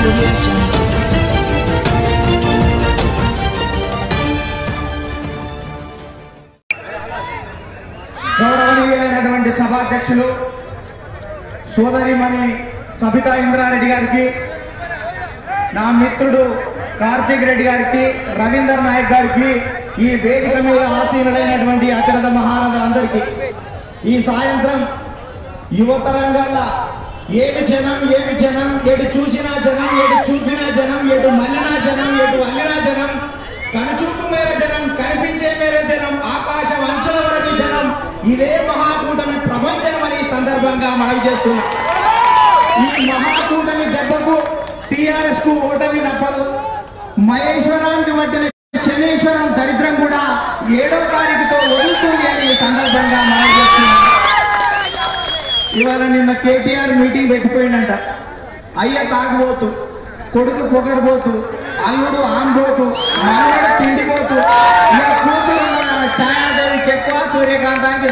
గౌరవనీయులైనటువంటి సభాధ్యక్షులు సోదరిమణి సబితా ఇంద్రారెడ్డి గారికి, నా మిత్రుడు కార్తీక్ రెడ్డి గారికి, రవీందర్ నాయక్ గారికి, ఈ వేదిక మీద ఆసీనులైనటువంటి అతిరథ మహారథులందరికీ ఈ సాయంత్రం యువతరంగాల ఏమి జనం ఎటు చూసినా జనం, ఎటు చూపినా జనం, ఎటు మల్లినా జనం, ఎటు అల్లినా జనం, కనుచూపు మేర జనం, కనిపించే మేర జనం, ఆకాశం అంచుల వరకు జనం, ఇదే మహాకూటమి ప్రపంచం అని సందర్భంగా మనం చేస్తున్నాం. ఈ మహాకూటమి దెబ్బకు టిఆర్ఎస్ కు ఓటమి తప్పదు. మహేశ్వరానికి పట్టిన శనేశ్వరం దరిద్రం కూడా 7వ తారీఖుతో వదులుతుంది అని ఈ సందర్భంగా మనం చేస్తున్నాం. ఇవాళ నిన్న కేటీఆర్ మీటింగ్ పెట్టిపోయిందంట. అయ్య తాగుబోతు, కొడుకు పొగరబోతు, అల్లుడు ఆంబోతు, మనవడ తిండిపోతు, ఇక కూతురు ఛాయాదేవికి ఎక్కువ, సూర్యకాంతానికి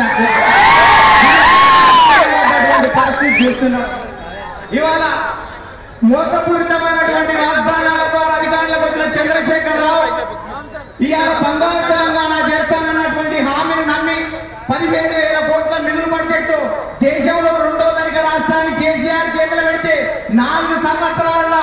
పరిస్థితి చూస్తున్నాం. ఇవాళ మోసపూరితమైనటువంటి వాగ్దానాల ద్వారా అధికారులకు వచ్చిన చంద్రశేఖర్ రావు ఇవాళ బంగారు తెలంగాణ చేస్తానన్నటువంటి హామీని నమ్మి 17,000 కోట్ల మిగులు బడ్జెట్ దేశంలో 2వ ధనిక రాష్ట్రాన్ని కేసీఆర్ చేతులు పెడితే 4 సంవత్సరాల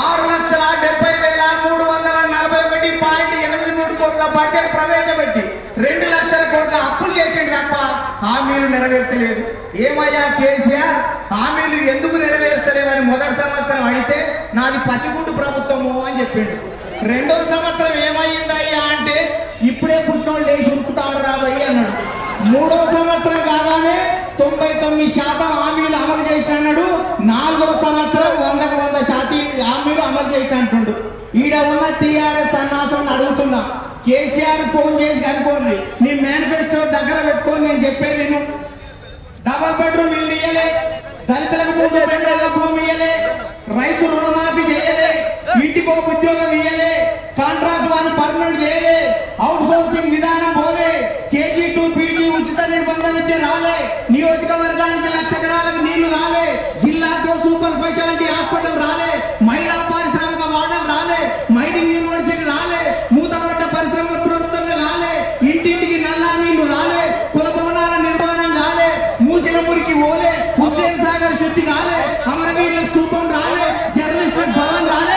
6,73,341.83 కోట్ల బడ్జెట్ ప్రవేశపెట్టి 2 లక్షల కోట్ల అప్పులు చేసేది తప్ప హామీలు నెరవేర్చలేదు. ఏమయ్యా కేసీఆర్, హామీలు ఎందుకు నెరవేర్చలేవని మొదటి సంవత్సరం అడిగితే నాది పసిగుడ్డు ప్రభుత్వము అని చెప్పిండు. 2వ సంవత్సరం ఏమైందయ్యా అంటే ఇప్పుడే పుట్టినోళ్ళు లేచి ఉరుకుతాడు రాబోయి అన్నాడు. 3వ సంవత్సరం కాగానే 99% హామీలు అమలు చేసిన అన్నాడు. 4వ సంవత్సరం 100% హామీలు అమలు చేసిన అంటుండు. ఈడ ఉన్న టీఆర్ఎస్ సన్నాసం అడుగుతున్నా, కేసీఆర్ ఫోన్ చేసి కనుకోండి, నీ మేనిఫెస్టో దగ్గర పెట్టుకొని నేను చెప్పేది నువ్వు డబల్ బెడ్రూమ్ ఇల్లు ఇయ్యలే, దళితులకు 3 బెడ్రూమ్ల భూమి ఇయ్యలే, రైతు రుణమాఫీ చేయలే, ఇంటికో ఉద్యోగం ఇయ్యలే, కాంట్రాక్ట్ వాళ్ళు పర్మనెంట్ చేయలే, అవుట్ సోర్సింగ్ విధానం పోలే, కేజీ టు పీజీ ఉచిత నిర్బంధ విద్య రాలే, నియోజకవర్గానికి 1,00,000 ఎకరాలకు నీళ్లు రాలే, జిల్లాతో సూపర్ స్పెషాలిటీ హాస్పిటల్ రాలే, మహిళా పారిశ్రామిక వాడలు రాలే, మైనింగ్ యూనివర్సిటీ రాలే, మూతపడ్డ పరిశ్రమల ప్రభుత్వంగా రాలే, ఇంటింటికి నల్లా నీళ్లు రాలే, కుల భవనాల నిర్మాణం రాలే, మూసిన మురికి ఓలే, హుస్సేన్ సాగర్ శుద్ధి రాలే, అమరవీరుల స్తూపం రాలే, జర్నలిస్ట్ భవన్ రాలే.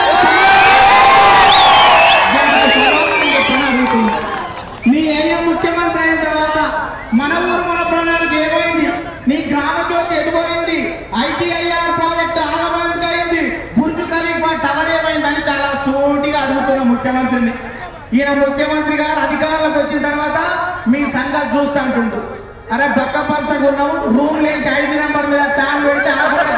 నీ ఏరియా ముఖ్యమంత్రి అయిన తర్వాత మన ఊరు మన ప్రణాళిక ఏమైంది? నీ గ్రామ జ్యోతి ఎటుపోయింది? ఐటీఐఆర్ ప్రాజెక్ట్ ఆగమైంది అయింది, బుర్జు ఖలీఫా టవర్ ఏమైందని చాలా సూటిగా అడుగుతున్న ముఖ్యమంత్రిని. ఈయన ముఖ్యమంత్రి గారు అధికారంలోకి వచ్చిన తర్వాత మీ సంగతి చూస్తా అంటుండ్రు. అరే బక్క పలసగా ఉన్నావు, రూమ్ లేచి 5 నెంబర్ మీద ఫ్యాన్ పెడితే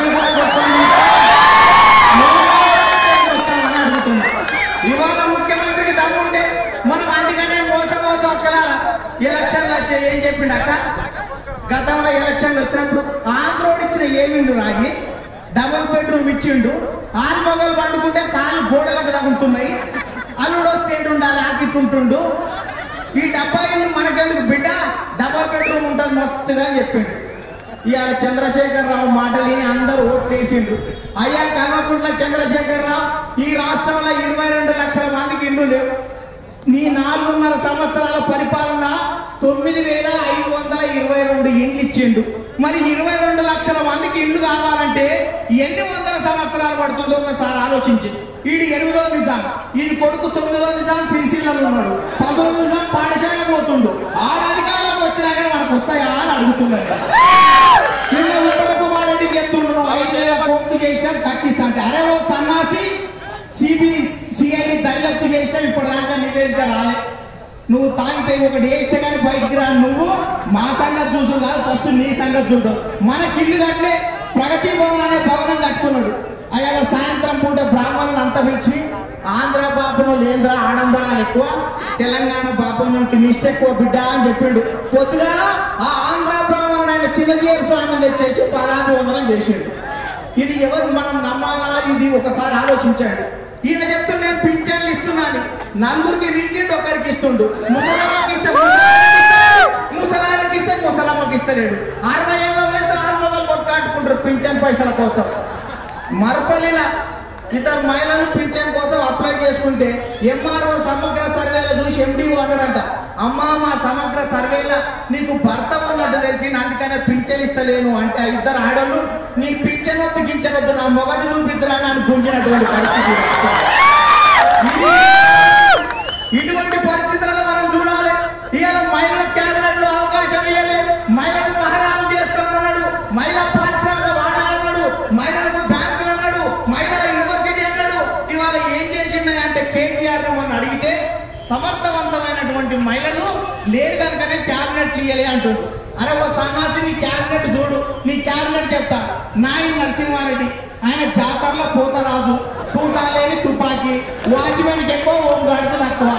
అడుగుతున్నా. ఇవాళ ముఖ్యమంత్రికి దమ్ముంటే మనం అందుకనే మోసపోతూ అక్కడ ఎలక్షన్లు వచ్చాయి. ఏం చెప్పిండు అక్క? గతంలో ఎలక్షన్లు వచ్చినప్పుడు ఆంధ్రోడు ఇచ్చిన ఏమిండు రాయి, డబుల్ బెడ్రూమ్ ఇచ్చిండు, ఆన్మొగలు పండుకుంటే కాళ్ళు గోడలకు తగులుతున్నాయి, అల్లుడో స్టేట్ ఉండాలి ఆకిట్టుంటుండు, ఈ 70 ఇల్లు మనకెందుకు బిడ్డ, డబుల్ బెడ్రూమ్ ఉంటుంది మస్తుగా అని చెప్పిండు. ఇవాళ చంద్రశేఖర్ రావు మాటలు విని అందరూ ఓట్లు వేసిండ్రు. అయ్యా కల్వకుంట్ల చంద్రశేఖర్ రావు, ఈ రాష్ట్రంలో 22 లక్షల మందికి ఇల్లు లేవు. నీ 4.5 సంవత్సరాల పరిపాలన 9,522 ఇండ్లు ఇచ్చిండు. మరి 22 లక్షల మందికి ఇల్లు కావాలంటే ఎన్ని వందల సంవత్సరాలు పడుతుందో ఒకసారి ఆలోచించి. ఈడు 8వ నిజాం, ఈయన కొడుకు 9వ నిజాం సిరిసిల్లలో ఉన్నాడు, 10వ నిజాం పాఠశాలకు పోతుండు. అధికారంలోకి వచ్చినా కానీ మనకు వస్తాయా అని అడుగుతున్నాడు. నిన్న ఉత్తమ కుమార్ రెడ్డికి చెప్తుండ్రు 5,000 కోట్లు చేసినా ఖచ్చిస్తా అంటే, అరే ఓ సన్నాసి, సిఐడి దర్యాప్తు చేసినా ఇప్పటిదాకా నివేదిక రాలే. నువ్వు తాగితే ఒకటి వేస్తే కానీ బయటికి రా. నువ్వు మా సంగతి చూసు కాదు, ఫస్ట్ నీ సంగతి చూడు. మనకి ఇల్లు కట్టలే, ప్రగతి భవన్ అనే భవనం కట్టుకున్నాడు. అయ్యాల సాయంత్రం పూట బ్రాహ్మణులు అంతా పిలిచి, ఆంధ్ర పాపను లేంద్ర ఆడంబరాలు ఎక్కువ, తెలంగాణ పాపం నుండి మిస్టేక్ ఎక్కువ బిడ్డ అని చెప్పిండు. పొద్దుగా ఆ ఆంధ్ర బ్రాహ్మణుడు ఆయన చిన్నజీవి స్వామిని తెచ్చేసి పాదాభివందనం చేసిండు. ఇది ఎవరు మనం నమ్మాలా? ఇది ఒకసారి ఆలోచించండి. ఈయన చెప్తూ నేను పింఛన్లు ఇస్తున్నాను, నలుగురికి వీకెండ్ ఒకరికి ఇస్తుండు, ముసలమ్మకి ఇస్తే ముసలానికి ఇస్తే ముసలమ్మకి ఇస్తలేడు. 60 ఏళ్ళ వయసు 6 మొదలు కొట్లాడుకుంటారు పింఛన్ పైసల కోసం. మరపల్లిలో ఇద్దరు మహిళలు పింఛన్ కోసం అప్లై చేసుకుంటే ఎంఆర్ఓ సమగ్ర సర్వేలో చూసి ఎండిఓ అన్నాడంట, అమ్మా మా సమగ్ర సర్వేలో నీకు భర్త ఉన్నట్టు తెలిసి అందుకనే పింఛన్ ఇస్తలేను అంటే ఇద్దరు ఆడోళ్ళు నీ పింఛన్ వద్దు గించవద్దు నా మొగది చూపిద్దురా అని గుంజినటువంటి పరిస్థితి. ఇటువంటి పరిస్థితులలో మనం చూడాలి. ఇవాళ మహిళల క్యాబినెట్ లో అవకాశం ఇవ్వాలి, మహిళలు మహారాజు చేస్తామన్నాడు, మహిళా పారిశ్రామిక వాడాలన్నాడు, మహిళలకు బ్యాంకులు అన్నాడు, మహిళా యూనివర్సిటీ అన్నాడు. ఇవాళ ఏం చేసిండే అంటే కేటీఆర్ మనం అడిగితే సమర్థవంతమైనటువంటి మహిళలు లేరు కనుకనే క్యాబినెట్ ఇయ్యాలి అంటుండ్రు. అరే ఓ సన్నాసి నీ క్యాబినెట్ చూడు, నీ క్యాబినెట్ చెప్తా. నాయి నరసింహారెడ్డి ఆయన జాతరలో పోతరాజు, తూటాలేని తుపాకీ, వాచ్మెన్కి ఎక్కువ ఓం గాడికి తక్కువ.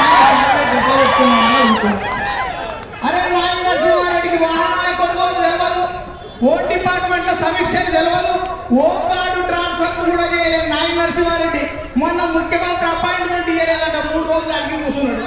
అరే నాయి నరసింహారెడ్డికి వాహనాల కొనుగోలు తెలియదు, ఓన్ డిపార్ట్మెంట్ లో సమీక్షలు తెలియదు, ఓం గార్డు ట్రాన్స్ఫర్ కూడా చేయలేదు నాయి నరసింహారెడ్డి. మొన్న ముఖ్యమంత్రి అపాయింట్మెంట్ ఇయ్యలేదంట, 3 రోజులు అడిగి కూర్చున్నాడు.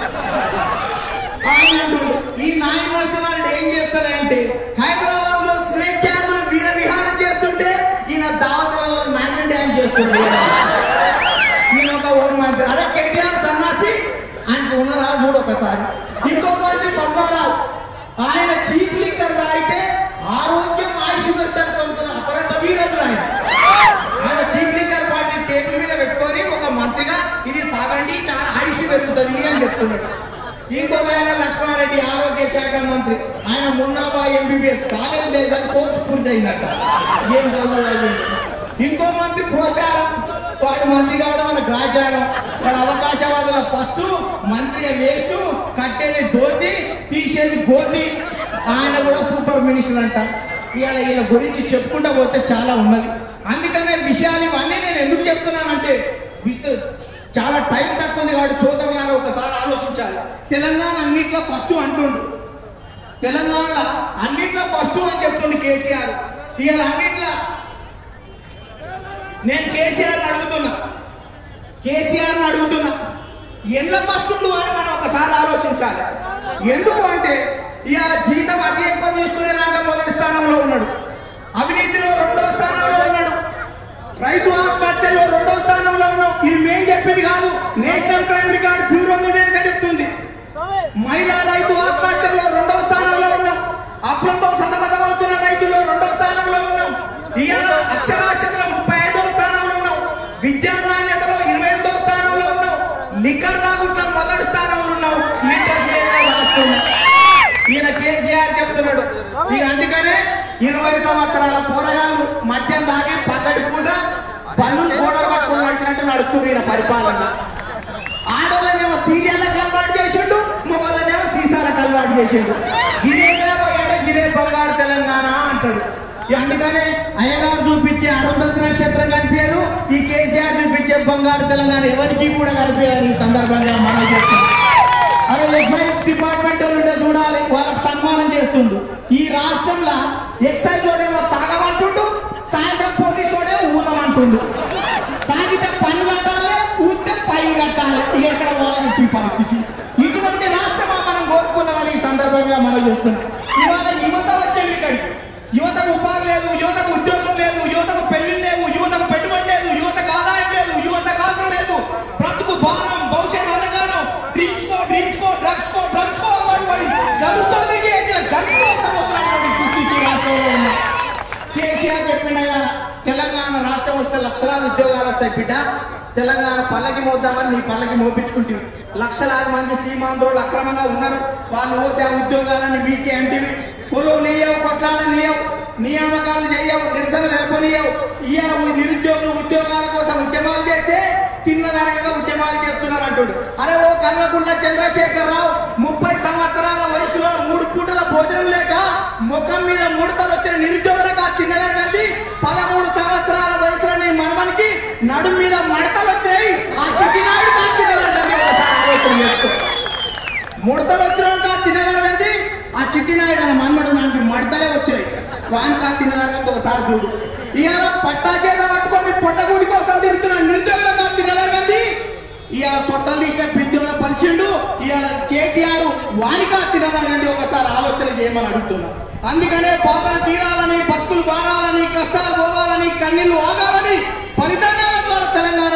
ఈ నాయి నరసింహారెడ్డి ఏం చేస్తాడంటే హైదరాబాద్ లో స్నేక్ క్యాంపులు వీర విహారం చేస్తుంటే ఈయన దావతలలో నాగరి డ్యాన్స్ చేస్తుంటే ఈయన ఒక ఓం మంత్రి. అదే కేటీఆర్ సన్నాసి ఆయనకు ఉన్నదా చూడు ఒకసారి. ఇంకో మంత్రి పద్మారావు ఆయన చీఫ్ లిక్కర్ తాగితే ఆరోగ్యం ఆయుష్ పెడతాను కొంటున్నారు అపర భగీరథులు. ఆయన చీఫ్ లిక్కర్ పార్టీ టేబుల్ మీద పెట్టుకొని ఒక మంత్రిగా ఇది తాగండి చాలా ఆయుష్ పెరుగుతుంది అని చెప్తున్నాడు. ఇంకొక ఆయన లక్ష్మారెడ్డి ఆరోగ్య శాఖ మంత్రి, ఆయన మున్నాబాయి ఎంబీబీఎస్ కాలేజ్ లేదని కోర్సు పూర్తయిందట. ఏం చదువు. ఇంకో మంత్రి ప్రచారం, వాడు మంత్రి కావడం మన గ్రాచారం, వాడు అవకాశవాదుల ఫస్ట్ మంత్రిగా వేస్ట్, కట్టేది ధోతి తీసేది గోతి. ఆయన కూడా సూపర్ మినిస్టర్ అంట. ఇవాళ వీళ్ళ గురించి చెప్పుకుంటా పోతే చాలా ఉన్నది. అందుకనే విషయాలు ఇవన్నీ నేను ఎందుకు చెప్తున్నానంటే చాలా టైం తక్కువ ఉంది కాబట్టి సోదరులారా ఒకసారి ఆలోచించాలి. తెలంగాణ అన్నిట్లో ఫస్ట్ అంటుండు, తెలంగాణ అన్నిట్లో ఫస్ట్ అని చెప్తుండు కేసీఆర్. ఇవాళ అన్నిట్లో నేను కేసీఆర్ని అడుగుతున్నా ఎల్ల ఫస్ట్ ఉండు అని మనం ఒకసారి ఆలోచించాలి. ఎందుకు అంటే ఇవాళ జీతం అతి ఎక్కువ తీసుకునే దాంట్లో మొదటి స్థానంలో ఉన్నాడు, అవినీతిలో 2వ స్థానంలో ఉన్నాడు, రైతు ఆత్మహత్యలో 2వ స్థానంలో ఉన్నాం. ఇది మేము చెప్పేది కాదు, నేషనల్ క్రైమ్ రికార్డ్ బ్యూరో నివేదిక చెప్తుంది. మహిళా రైతు ఆత్మహత్యలో 2వ స్థానంలో ఉన్నాం, అప్పులతో సతమతమవుతున్న రైతుల్లో 2వ స్థానంలో ఉన్నాం. ఇవాళ అక్షరాస్యతలో 35వ స్థానంలో ఉన్నాం, విద్యా నాణ్యతలో 28వ స్థానంలో ఉన్నాం, లిక్కర్ తాగుట్ల మొదటి స్థానంలో ఉన్నాం, లిక్కర్స్ రాస్తున్నాం. ఈయన కేసీఆర్ చెప్తున్నాడు. ఇక అందుకనే 20 సంవత్సరాల పోరగాళ్ళు మద్యం తాగి పక్కటి కూడా పన్ను గోడలు పట్టుకొని నడిచినట్టు నడుస్తుంది ఈయన పరిపాలన. ఆడోళ్ళనేమో సీరియళ్ళకి అలవాటు చేసిండు, మొగోళ్ళనేమో సీసాలకు అలవాటు చేసిండు. ఇదే ఇదే బంగారు తెలంగాణ అంటాడు. అందుకనే అయ్యగారు చూపించే అరుంధతి నక్షత్రం కనిపించదు, ఈ కేసీఆర్ చూపించే బంగారు తెలంగాణ ఎవరికి కూడా కనిపించదు. ఈ సందర్భంగా మనం చెప్తాం. అదే ఎక్సైజ్ డిపార్ట్మెంట్ ఉంటే చూడాలి, వాళ్ళకి సన్మానం చేస్తుండు. ఈ రాష్ట్రంలో ఎక్సైజ్ వాడేమో తాగమంటుండు, సాయంత్రం పోలీసు వాడే ఊదమంటుండు. తాగితే పన్ను కట్టాలి, ఊదితే ఫైన్ కట్టాలి. ఎక్కడ వాళ్ళకి పరిస్థితి. ఇటువంటి రాష్ట్రమా మనం కోరుకున్నామని ఈ సందర్భంగా మనం చూస్తున్నాం. ఇవాళ యువత వచ్చేది ఇక్కడికి, యువతకు ఉపాధి లేదు, యువతకు ఉద్యోగం లేదు, యువతకు పెళ్లి లేవు, యువతకు పెట్టుబడి లేదు, యువతకు ఆదాయం లేదు, యువతకు అవసరం లేదు, బ్రతుకు భారం, భవిష్యత్ అంధకారం, డ్రింక్స్ కో డ్రగ్స్ కో పడి గడుస్తుంది. కేసీఆర్ చెప్పిండ తెలంగాణ రాష్ట్రం వస్తే లక్షలాది ఉద్యోగాలు వస్తాయి బిడ్డ, తెలంగాణ పల్లకి మోద్దామని నీ పల్లకి మోపించుకుంటుంది. లక్షలాది మంది సీమాంధ్రులు అక్రమంగా ఉన్నారు, వాళ్ళు పోతే ఆ ఉద్యోగాలని మీకే అంటివి. కొలువు నీయవు, కొట్లాలని నీయవు, నియామకాలు చేయవు, నిరసన తెలపనీయవు. ఇయ్యాల నిరుద్యోగులు ఉద్యోగాల కోసం ఉద్యమాలు చేస్తే తిన్నదరగగా ఉద్యమాలు చేస్తున్నారు అంటాడు. అరే ఓ కల్వకుంట్ల చంద్రశేఖరరావు 30 సంవత్సరాల వయసులో 3 పూటల భోజనం లేక ముఖం మీద ముడతలు వచ్చిన నిరుద్యోగులకు ఆ తిన్నదరగది 13 సంవత్సరాల వయసులో నీ మనవనికి నడు మీద మడతలు వచ్చినాయి. ఆ చిట్టినాయుడు ఆ తిన్నదరగది ఒకసారి ఆలోచన చేసుకో. ముడతలు వచ్చిన తిన్నదరగది ఆ చిట్టినాయుడు అని మన్మడు నాకు మడతలే వచ్చాయి. వానికి తిన్నదరగది ఒకసారి చూడు. ఇవాళ పట్టా చేత పట్టుకొని పొట్టగూడి కోసం తిరుగుతున్న నిరుద్యోగులకు తిన్నదరగది ఇవాళ చొట్టలు తీసిన పిండిలో పరిచిండు. ఇవాళ కేటీఆర్ వానికా తిన్నదరగది ఒకసారి ఆలోచన చేయమని అడుగుతున్నా. అందుకనే బాధలు తీరాలని, బతుకులు బాగాలని, కష్టాలు పోవాలని, కన్నీళ్లు ఆగాలని, ఫలితాల ద్వారా తెలంగాణ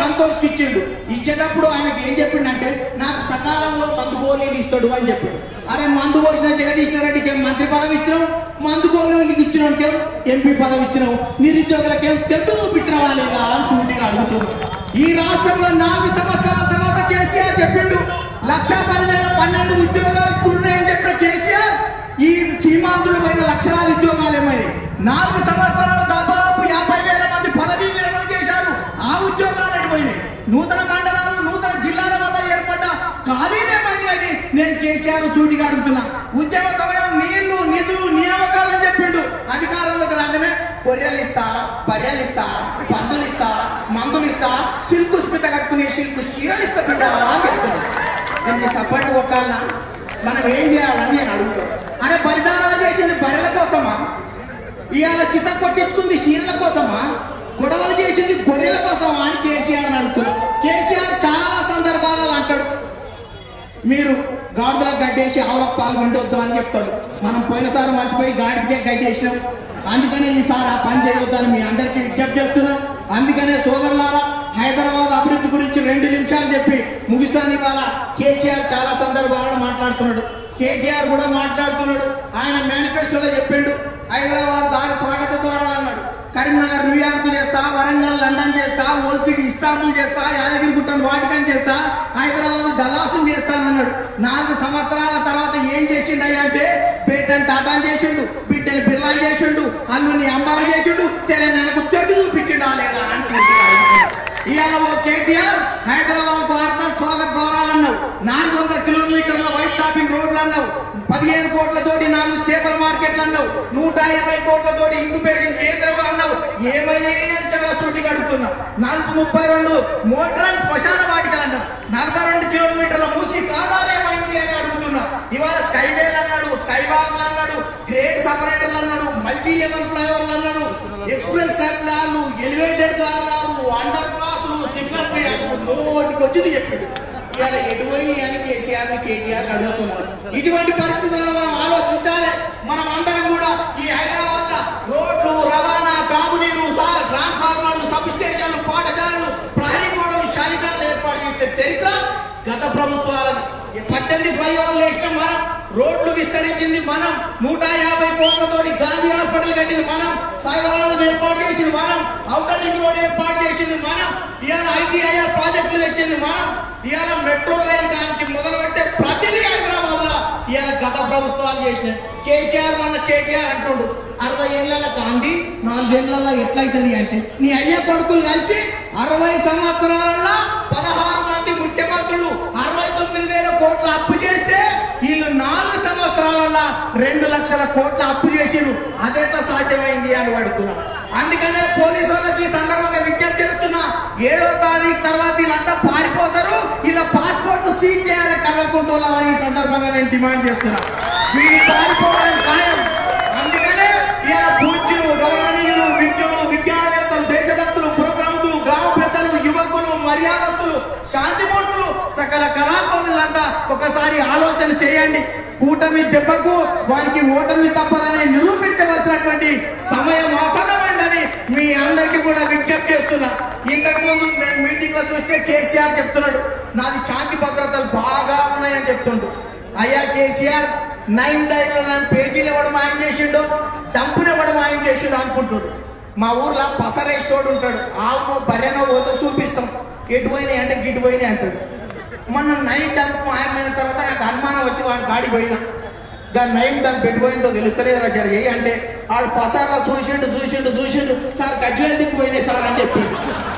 సంతోష్కి ఇచ్చిండు. ఇచ్చేటప్పుడు ఆయనకి ఏం చెప్పిండంటే నాకు సకాలంలో మందు గోళీలు ఇస్తాడు అని చెప్పాడు. అరే మందు పోసిన జగదీశ్వర రెడ్డికి మంత్రి పదవి ఇచ్చినావు, మందు గోళీలకి ఇచ్చినావు, ఎంపీ పదవి ఇచ్చినావు, నిరుద్యోగులకేం తెట్టు చూపించినవా లేదా అని సూటిగా అడుగుతున్నాడు. ఈ రాష్ట్రంలో 4 సంవత్సరాల తర్వాత కేసీఆర్ చెప్పిండు 1,10,012 ఉద్యోగాలు ఉన్నాయని చెప్పిన కేసీఆర్ ఈ సీమాంధ్రులు పోయిన లక్షలాది ఉద్యోగాలు ఏమైనాయి? 4 సంవత్సరాలు దాదాపు 50,000 మంది పదవీ విరమణ చేశారు. ఆ ఉద్యోగాలు పోయినాయి. నూతన మండలాలు, నూతన జిల్లాల వల్ల ఏర్పడ్డ ఖాళీలేమని అని నేను కేసీఆర్ సూటిగా అడుగుతున్నా. ఉద్యమ సమయం నీళ్లు, నిధులు, నియామకాలని చెప్పిండు. అధికారంలోకి రాగానే గొర్రెలు ఇస్తా, బర్రెలు ఇస్తా, పందులు ఇస్తా, మందులు ఇస్తా, సిల్కు స్మిత కట్టుకునే సిల్కు చీరలు ఇస్తా బిడ్డ అని చెప్తున్నాడు. దీనికి సపోర్ట్ కొట్టాలన్నా మనం ఏం చేయాలని నేను అడుగుతాను. అరే బలిదానాలు చేసింది బర్రెల కోసమా? ఇవాళ చిత్త కొట్టించుకుంది చీరల కోసమా? గొడవలు చేసింది గొర్రెల కోసమా అని కేసీఆర్ అడుగుతున్నాడు. కేసీఆర్ చాలా సందర్భాలలో అంటాడు మీరు గాడిదలకు గడ్డేసి ఆవులకు పాలు వండొద్దు అని చెప్తాడు. మనం పోయినసారి మర్చిపోయి గాడికే గడ్డేసినాం. అందుకనే ఈసారి ఆ పని చేయొద్దని మీ అందరికీ విజ్ఞప్తి చేస్తున్నాం. అందుకనే సోదరులారా హైదరాబాద్ అభివృద్ధి గురించి 2 నిమిషాలు చెప్పి ముగిస్తాను. ఇవాళ కేసీఆర్ చాలా సందర్భాలను మాట్లాడుతున్నాడు. కేటీఆర్ కూడా మాట్లాడుతున్నాడు. ఆయన మేనిఫెస్టోలో చెప్పిండు హైదరాబాద్ దారి స్వాగత ద్వారాలు అన్నాడు. కరీంనగర్ న్యూయార్క్ చేస్తా, వరంగల్ లండన్ చేస్తా, ఓల్డ్ సిటీ ఇస్తాంబుల్ చేస్తా, యాదగిరిగుట్టను వాటికన్ చేస్తా, హైదరాబాద్ డల్లాసు చేస్తానన్నాడు. 4 సంవత్సరాల తర్వాత ఏం చేసిండయ్యా అంటే పేటెంట్ టాటా చేసిండు, బిడ్డని బిర్లా చేసిండు, అల్లుని అంబారు చేసిండు, తెలంగాణకు చెట్టు చూపించిండా లేదా అని ఇవాళ ఓ కేటీఆర్ హైదరాబాద్ ద్వారా స్వాగత ద్వారాలు అన్నావు, 400 కిలోమీటర్ల వైట్ టాపింగ్ రోడ్లు అన్నావు, 15 కోట్లతోటి 4 చేపల మార్కెట్లు అన్నావు, 120 కోట్లతోటి ఇంక్యుబేషన్ కేంద్రం అన్నావు. ఏమైనా చాలా సూటిగా అడుగుతున్నా. 432 మోడ్రన్ శ్మశాన వాటికలు అన్నావు, 42 కిలోమీటర్ల మూసి కాలాలు ఏమైంది అని అడుగుతున్నా. ఇవాళ స్కైవేల్ అన్నాడు, స్కై వాక్లు అన్నాడు, గ్రేట్ సపరేటర్లు అన్నాడు, మల్టీ లెవెల్ ఫ్లైఓవర్లు అన్నాడు, ఎక్స్ప్రెస్ కార్లు, ఎలివేటెడ్ కార్లు, అండర్ క్లాసులు, సిగ్నల్ నోటికి వచ్చింది చెప్పాడు. ఇవాళ ఎటువైనా అని కేసీఆర్ కేటీఆర్ అడుగుతున్నారు. ఇటువంటి పరిస్థితులను మనం ఆలోచించాలి. మనం అందరం కూడా ఈ హైదరాబాద్ రోడ్లు, రవాణా, త్రాగునీరు, ట్రాన్స్ఫార్మర్లు, సబ్ స్టేషన్లు, పాఠశాలలు, ప్రహరీ గోడలు, శాలికాలు ఏర్పాటు చేసే చరిత్ర గత ప్రభుత్వాలది. 18 ఫ్లైఓవర్లు వేసిన మనం, రోడ్లు విస్తరించింది మనం, 150 కోట్లతోటి గాంధీ హాస్పిటల్ కట్టింది మనం, సైబరాబాద్ ఏర్పాటు చేసింది మనం, ఔటర్ రింగ్ రోడ్ ఏర్పాటు చేసింది మనం, ఇవాళ ఐటీఐఆర్ ప్రాజెక్టులు తెచ్చింది మనం, ఇవాళ మెట్రో రైల్ కాంచి మొదలు పెట్టే ప్రతిదీ హైదరాబాద్ లో ఇవాళ గత ప్రభుత్వాలు చేసినాయి. కేసీఆర్ మన కేటీఆర్ అంటుండు 60 ఏళ్ల గాంధీ 4 ఏళ్లలో ఎట్లయితుంది అంటే నీ అయ్య కొడుకులు కలిసి 60 సంవత్సరాలలో 16 మంది ముఖ్యమంత్రులు 69,000 కోట్ల అప్పు చేస్తే వీళ్ళు 4 సంవత్సరాలలో 2 లక్షల కోట్ల అప్పు చేసిరు. అదెట్లా సాధ్యమైంది అని అడుగుతున్నాం. అందుకనే పోలీసు వాళ్ళకి ఈ సందర్భంగా విజ్ఞప్తి చేస్తున్నా, 7వ తారీఖు తర్వాత వీళ్ళంతా పారిపోతారు, ఇలా పాస్పోర్ట్లు సీజ్ చేయాలి కళ్ళకుంటోళ్ళని ఈ సందర్భంగా నేను డిమాండ్ చేస్తున్నా. వీళ్ళు పారిపోవడం ఖాయం. అందుకనే ఇలా పూజ్యులు, గౌరవనీయులు, విద్యులు, విజ్ఞానవేత్తలు, దేశభక్తులు, పురప్రముఖులు, గ్రామ పెద్దలు, యువకులు, మర్యాదస్తులు, శాంతిమూర్తులు, సకల కళాకారులంతా ఒకసారి ఆలోచన చేయండి. కూటమి దెబ్బకు వారికి ఓటమి తప్పదని నిరూపించవలసినటువంటి సమయం ఆసన్నమైందని మీ అందరికీ కూడా విజ్ఞప్తి చేస్తున్నా. ఇంతకు ముందు నేను మీటింగ్ లో చూస్తే కేసీఆర్ చెప్తున్నాడు నాది శాంతి భద్రతలు బాగా ఉన్నాయని చెప్తుండు. అయ్యా కేసీఆర్ 9 డైలను పేజీలు ఇవ్వడం ఆయన చేసిండు, డంపుని ఇవ్వడం ఆయన చేసిండు అనుకుంటున్నాడు. మా ఊర్లో పసరేస్తోడు ఉంటాడు, ఆవునో బర్రెనో పోతే చూపిస్తాం, ఎటు పోయినాయి అంటే గిటు పోయినాయి అంటాడు. మొన్న 9 డంప్ మాయమైన తర్వాత నాకు అనుమానం వచ్చి వాడి గాడి పోయినా, దాని 9 డంప్ పెట్టిపోయిందో తెలుస్తలేదురా జరిగాయి అంటే వాడు పసార్లో చూసిండు సార్ గజ్వేల్ దిక్కు పోయినాయి సార్ అని చెప్పిండు.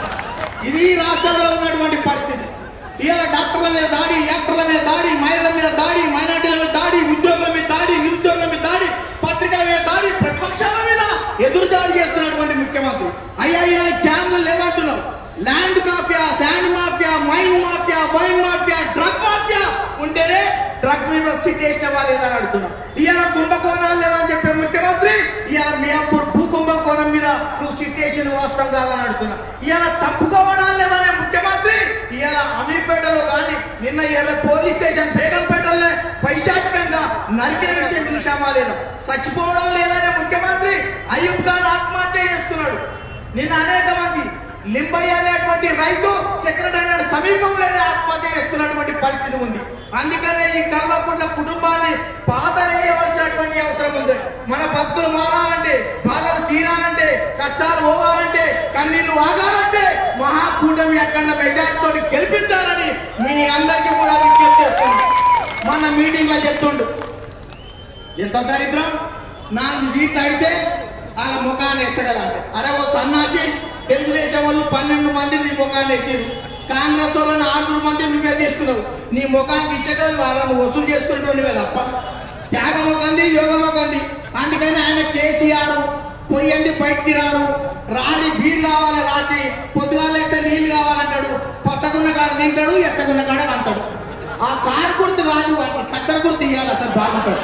ఇది రాష్ట్రంలో ఉన్నటువంటి పరిస్థితి. ఇవాళ డాక్టర్ల మీద దాడి, యాక్టర్ల మీద దాడి, మహిళల మీద దాడి, మైనార్టీల మీద దాడి, ఉద్యోగుల మీద దాడి, నిరుద్యోగుల మీద దాడి, పత్రికల మీద దాడి, ప్రతిపక్షాల మీద ఎదురు దాడి చేస్తున్నటువంటి ముఖ్యమంత్రి. అయ్యా ఇవాళ క్యాంపులు లేవంటున్నావు. Land mafia, sand mafia, mine mafia, wine mafia, drug mafia ఉంటేనే డ్రగ్ మీద సిట్ వేసినవా లేదని అడుగుతున్నావు. ఇవాళ కుంభకోణాలు లేవని చెప్పే ముఖ్యమంత్రి ఇవాళ మియాపూర్ భూకుంభకోణం మీద నువ్వు సిట్ వేసింది వాస్తవం కాదని అడుగుతున్నా. ఇవాళ చంపుకోవడాలు లేవనే ముఖ్యమంత్రి ఇవాళ అమీర్పేటలో కానీ నిన్న ఎర్ర పోలీస్ స్టేషన్ బేగంపేటలో పైశాచికంగా నరికిన విషయం చూసామా లేదా? చచ్చిపోవడం లేదనే ముఖ్యమంత్రి అయ్యూబ్ ఖాన్ ఆత్మహత్య చేసుకున్నాడు. నిన్న అనేక మంది లింబయ్య అనేటువంటి రైతు సెక్రటరీ సమీపంలోనే ఆత్మహత్య చేసుకున్నటువంటి పరిస్థితి ఉంది. అందుకనే ఈ కల్వకుంట్ల కుటుంబాన్ని బాధలేయవలసినటువంటి అవసరం ఉంది. మన బతుకులు మారాలంటే, బాధలు తీరాలంటే, కష్టాలు పోవాలంటే, కన్నీళ్లు ఆగాలంటే మహాకూటమి అఖండ మెజార్టీతో గెలిపించాలని మీ అందరికీ కూడా విజ్ఞప్తి చేస్తున్నాను. మన మీటింగ్ లో చెప్తుండు, ఎంత దరిద్రం 4 సీట్లు అడితే వాళ్ళ ముఖాన్ని వేస్తా కదా అంటే, అరే ఓ సన్నాసి తెలుగుదేశం వాళ్ళు 12 మంది నీ ముఖాన్ని వేసారు, కాంగ్రెస్ వాళ్ళని 6 మంది నువ్వే తీసుకున్నావు, నీ ముఖానికి ఇచ్చేటోళ్ళు వాళ్ళని వసూలు చేసుకునేటోళ్ళు కదా అప్ప. త్యాగం ఒకంది, యోగం ఒకంది. అందుకని ఆయన కేసీఆర్ పొయ్యండి బయటికి రారు, రాత్రి బీర్ కావాలి, రాత్రి పొద్దుగాలు వేస్తే నీళ్ళు కావాలంటాడు, పచ్చగున్న కాడ తింటాడు, ఎచ్చగున్న కాడ అంటాడు. ఆ కారు గుర్తు కాదు, కత్తెర గుర్తు ఇవ్వాలి, అసలు బాగుంటాడు.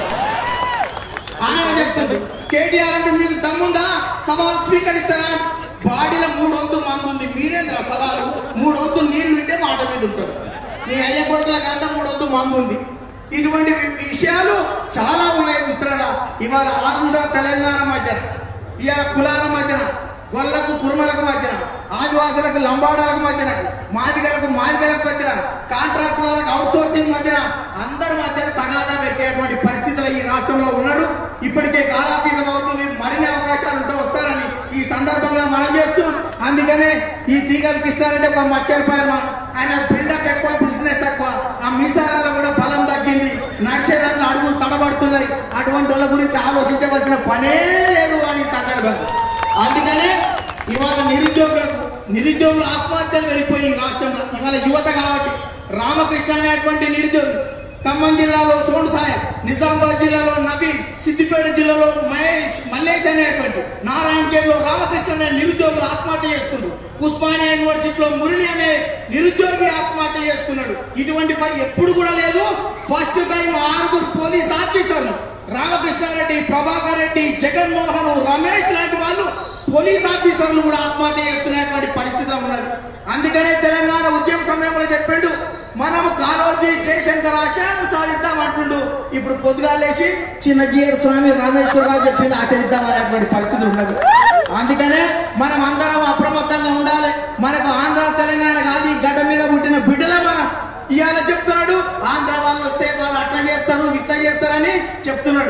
ఆయన చెప్తుంది కేటీఆర్ అంటే మీకు దమ్ముందా, సవాల్ స్వీకరిస్తారా? బాడీలో 3 వంతు మందు ఉంది, మీరేంద్ర సవాలు? 3 వంతు నీళ్లు వింటే మాట మీద ఉంటారు. నీ అయ్య కొడుకులకు అంతా 3 వంతు మందు ఉంది. ఇటువంటి విషయాలు చాలా ఉన్నాయి మిత్రుల. ఇవాళ ఆంధ్ర తెలంగాణ మధ్యన, ఇవాళ కులాల మధ్యన, గొల్లకు కుర్మలకు మధ్యన, ఆదివాసులకు లంబాడాలకు మధ్యన, మాదిగలకు మధ్యన, కాంట్రాక్ట్ వాళ్ళకు అవుట్ సోర్సింగ్ మధ్యన, అందరి మధ్యన తగాదా పెట్టేటువంటి పరిస్థితులు ఈ రాష్ట్రంలో ఉన్నాడు. ఇప్పటికే కాలాతీతం అవుతుంది, మరిన్ని అవకాశాలు ఉంటూ వస్తారని ఈ సందర్భంగా మనం చేస్తూ, అందుకనే ఈ తీగలకి ఇస్తారంటే ఒక మచ్చరిపాయన ఆయన బిల్డప్ ఎక్కువ, బిజినెస్ తక్కువ, ఆ మీసాలలో కూడా బలం తగ్గింది, నడిచేదాంట్లో అడుగులు తడబడుతున్నాయి. అటువంటి వాళ్ళ గురించి ఆలోచించవలసిన పనే లేదు అని సందర్భంగా. అందుకనే ఇవాళ నిరుద్యోగులు ఆత్మహత్యలు పెరిగిపోయి ఈ రాష్ట్రంలో. ఇవాళ యువత కాబట్టి రామకృష్ణ అనేటువంటి నిరుద్యోగి, ఖమ్మం జిల్లాలో సోను సాయం, నిజామాబాద్ జిల్లాలో నవీన్, సిద్దిపేట జిల్లాలో మల్లేష్ అనేటువంటి, నారాయణఖేడ్లో రామకృష్ణ అనే నిరుద్యోగులు ఆత్మహత్య చేసుకున్నారు. ఉస్మానియా యూనివర్సిటీలో మురళి అనే నిరుద్యోగి ఆత్మహత్య చేసుకున్నాడు. ఇటువంటి పని ఎప్పుడు కూడా లేదు. ఫస్ట్ టైం 6 పోలీస్ ఆఫీసర్లు, రామకృష్ణారెడ్డి, ప్రభాకర్ రెడ్డి, జగన్మోహన్, రమేష్ లాంటి వాళ్ళు పోలీస్ ఆఫీసర్లు కూడా ఆత్మహత్య చేసుకునేటువంటి పరిస్థితిలో ఉన్నది. అందుకనే తెలంగాణ ఉద్యమ సమయంలో చెప్పిండు, మనము కాళోజీ జయశంకర్ ఆశయాన్ని సాధిద్దాం అంటుండు. ఇప్పుడు పొద్దుగాలేసి చిన్నజీయర్ స్వామి రామేశ్వరరావు చెప్పింది ఆచరిద్దాం అనేటువంటి పరిస్థితులు ఉన్నది. అందుకనే మనం అందరం అప్రమత్తంగా ఉండాలి. మనకు ఆంధ్ర తెలంగాణ కాదు, ఈ గడ్డ మీద పుట్టిన బిడ్డలే మనం. ఇవాళ చెప్తున్నాడు ఆంధ్ర వాళ్ళు వస్తే వాళ్ళు అట్లా చేస్తారు, ఇట్లా చేస్తారని చెప్తున్నాడు.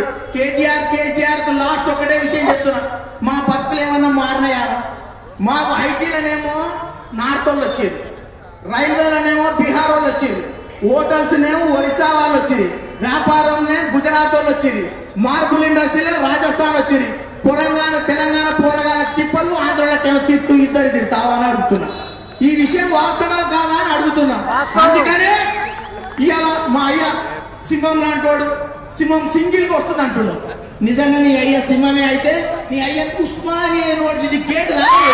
కేసీఆర్ కు లాస్ట్ ఒకటే విషయం చెప్తున్నా, మా బతుకులు ఏమన్నా మారినాయా? మాకు ఐటీలనేమో నార్త్ వాళ్ళు వచ్చేది, రైల్వేలనేమో బీహార్ వాళ్ళు వచ్చేది, హోటల్స్ నేమో ఒరిస్సా వాళ్ళు వచ్చేది, వ్యాపారంలో గుజరాత్ వాళ్ళు వచ్చేది, మార్బుల్ ఇండస్ట్రీలో రాజస్థాన్ వచ్చేది, తెలంగాణ పోరగాల తిప్పలు, ఆంధ్రలో తిట్టు, ఇద్దరు తిడతావని అడుగుతున్నా. ఈ విషయం వాస్తవం కాదా అని అడుగుతున్నా. అందుకనే ఇవాళ మా అయ్య సింహం లాంటోడు, సింహం సింగిల్ గా వస్తుంది అంటున్నాడు. నిజంగా నీ అయ్య సింహమే అయితే నీ అయ్య ఉస్మానియా యూనివర్సిటీ గేట్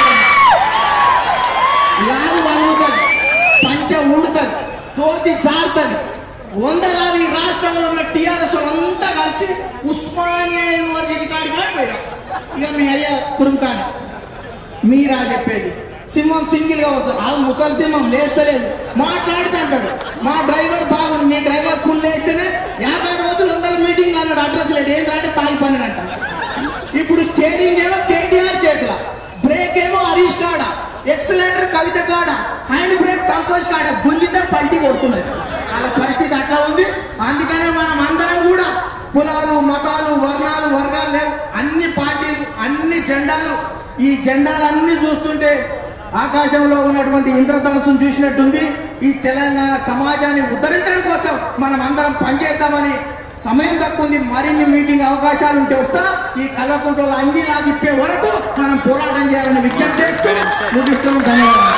లాగి వంగుతుంది, పంచ ఊడుతుంది, తోతి జారుతుంది. 100 కాదు, ఈ రాష్ట్రంలో ఉన్న టీఆర్ఎస్ అంతా కలిసి ఉస్మానియా యూనివర్సిటీ కాడికి పోయిరా. ఇక మీ అయ్య కురుంకాని మీరా చెప్పేది. సింహం సింగిల్ గా వస్తారు, ఆ ముసలి సింహం లేస్తలేదు, మాట్లాడితే అంటాడు మా డ్రైవర్ బాగుంది, మీ డ్రైవర్ ఫుల్ వేస్తేనే 50 రోజులు 100 మీటింగ్లు అన్నాడు. అడ్రస్ లేదు, ఏంటంటే తాగి పని అంట. ఇప్పుడు స్టీరింగ్ ఏమో కేటీఆర్ చేతుల, బ్రేక్ ఏమో హరీష్ కాడ, ఎక్సలేటర్ కవిత కాడ, హ్యాండ్ బ్రేక్ సంతోష్ కాడ, గుంజితే పల్టీ కొడుతున్నది. వాళ్ళ పరిస్థితి అట్లా ఉంది. అందుకనే మనం అందరం కూడా కులాలు, మతాలు, వర్గాలు లేవు, అన్ని పార్టీలు, అన్ని జెండాలు, ఈ జెండాలన్నీ చూస్తుంటే ఆకాశంలో ఉన్నటువంటి ఇంద్రధనుసును చూసినట్టుంది. ఈ తెలంగాణ సమాజాన్ని ఉద్ధరించడం కోసం మనం అందరం పనిచేద్దామని. సమయం తక్కువ ఉంది, మరిన్ని మీటింగ్ అవకాశాలు ఉంటే వస్తా. ఈ కల్వకుంట్ల అంజీ లాగిప్పే వరకు మనం పోరాటం చేయాలని విజ్ఞప్తి చేస్తూ ముగిస్తున్నాం. ధన్యవాదాలు.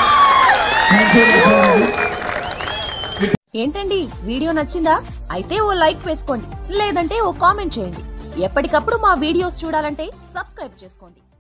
ఏంటండి, వీడియో నచ్చిందా? అయితే ఓ లైక్ వేసుకోండి, లేదంటే ఓ కామెంట్ చేయండి. ఎప్పటికప్పుడు మా వీడియోస్ చూడాలంటే సబ్స్క్రైబ్ చేసుకోండి.